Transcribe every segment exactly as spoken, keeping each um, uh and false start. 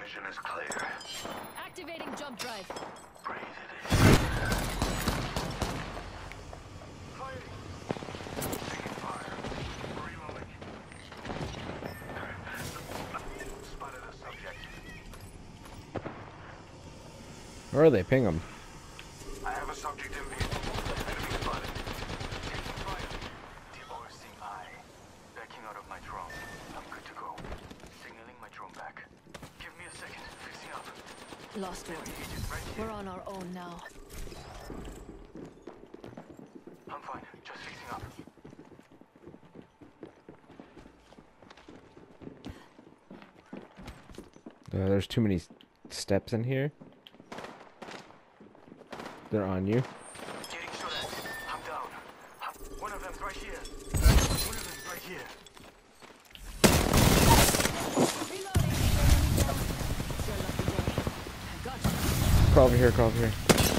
Vision is clear. Activating jump drive. Breathe it in. Firing. Taking fire. Reloading. Spotted a subject. Where are they? Ping them. I have a subject in view. Enemy spotted. Taking fire. The overseeing eye. Backing out of my drone. I'm good to go. Signaling my drone back. Give me a second. Fixing up. Lost one. Right here. We're on our own now. I'm fine. Just fixing up. Uh, there's too many s- steps in here. They're on you. Getting shot at. I'm down. I'm- One of them's right here. One of them's right here. Reloading. It's your lucky day. I got you. Crawl over here, crawl over here.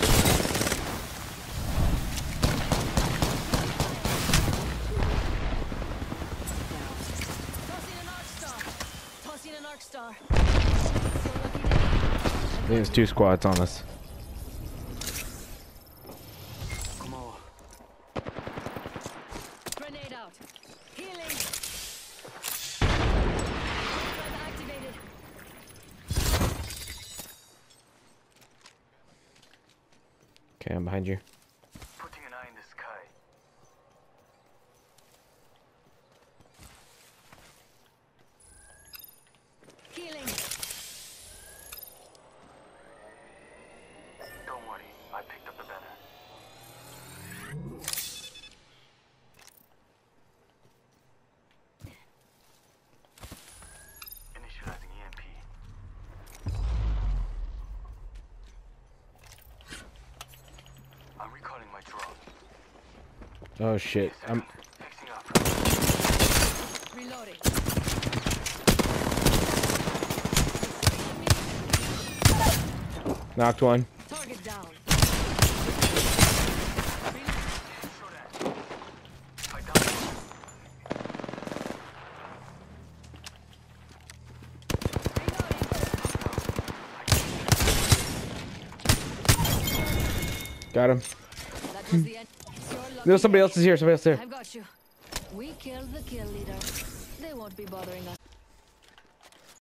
Tossing an arc star. Tossing an arc star. It's your lucky day. I think there's two squads on us. Come on. Grenade out. Healing. Drive activated. Okay, I'm behind you. Putting an eye in the sky. Healing. Don't worry. I picked up the banner. Initializing E M P. I'm recalling my drone. Oh shit. I'm Fixing up. Reloading. knocked one. Target down. Shot at. I downed one. Got him. That was the end. It's your lucky No, somebody day. else is here. Somebody else there. I've got you. We killed the kill leader. They won't be bothering us